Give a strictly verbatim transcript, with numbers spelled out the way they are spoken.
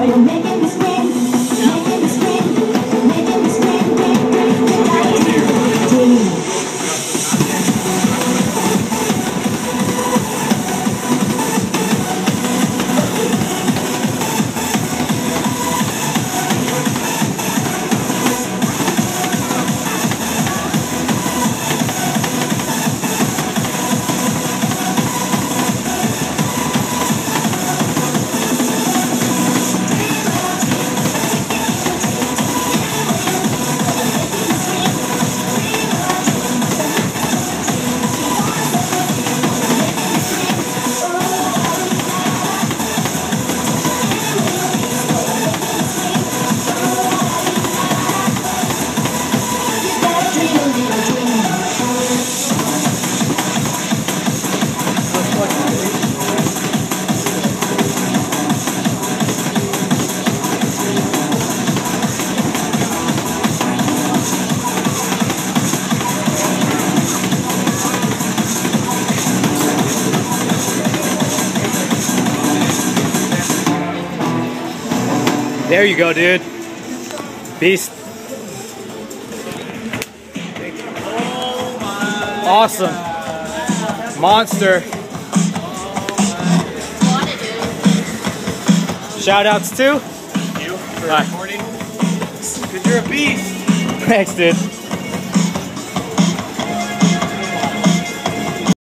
you're making me scream, making me scream, making me scream, scream, scream, scream. There you go, dude. Beast. Awesome. Monster. Shout outs to you for recording. Because you're a beast. Thanks, dude.